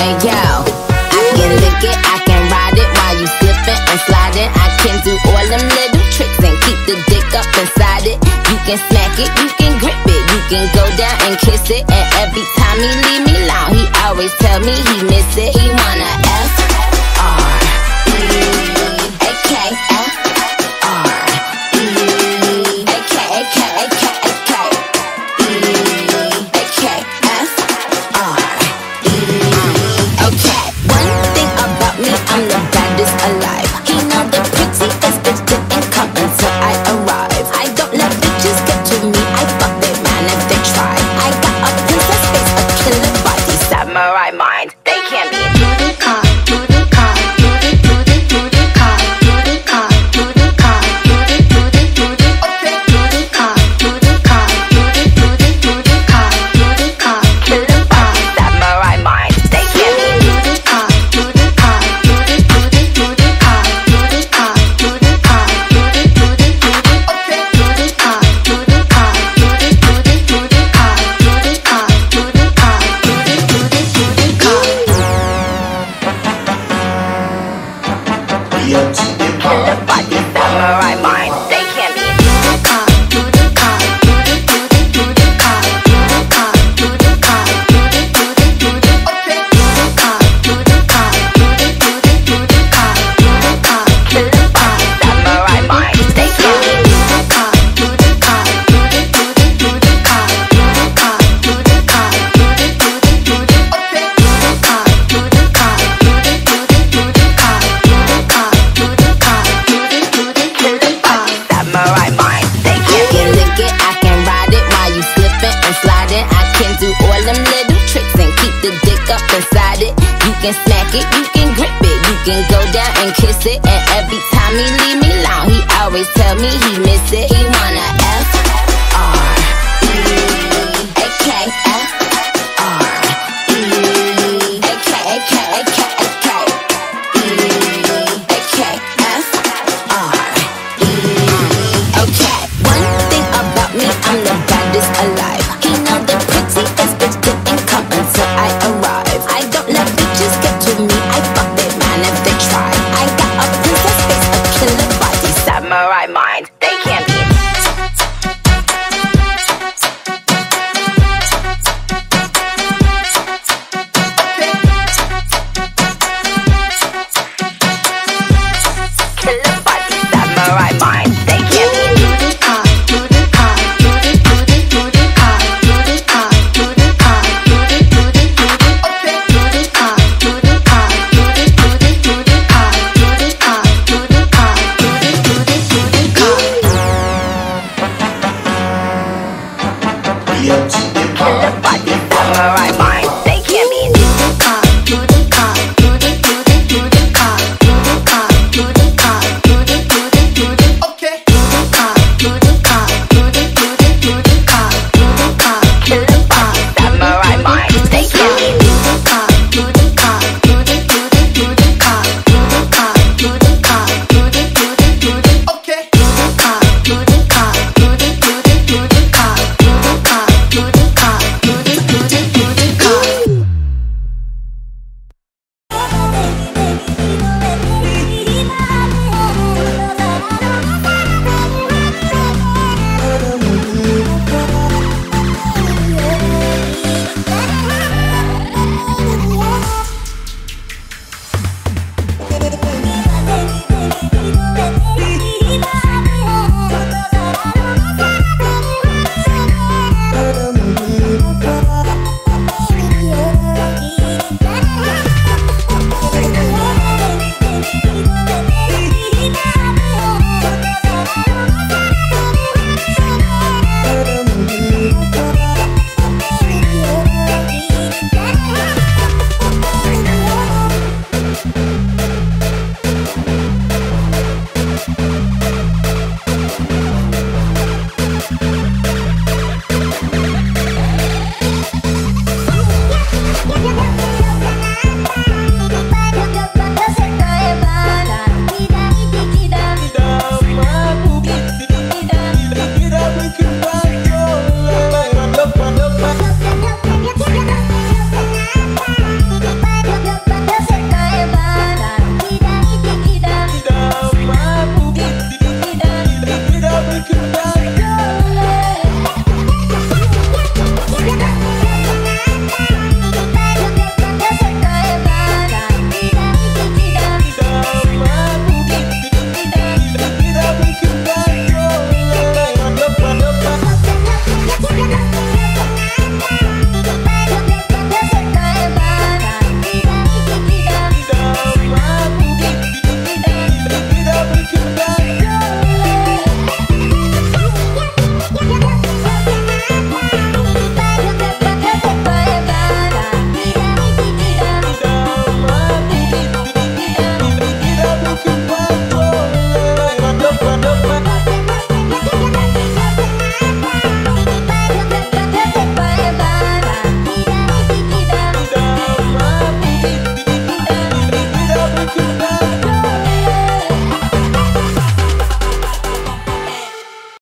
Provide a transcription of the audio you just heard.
Hey yo, I can lick it, I can ride it while you slipping and sliding. I can do all them little tricks and keep the dick up inside it. You can smack it, you can grip it, you can go down and kiss it. And every time he leave me alone, he always tell me he miss it. He wanna I'm the baddest alive. He know the prettiest bitch didn't come until I arrive. I don't let bitches get to me, I fuck their man if they try. I got a princess face, a killer body, samurai mind. They can't be killer body, samurai mind. They can't be all them little tricks and keep the dick up inside it. You can smack it, you can grip it, you can go down and kiss it. And every time he leave me alone, he always tell me he miss it. He wanna F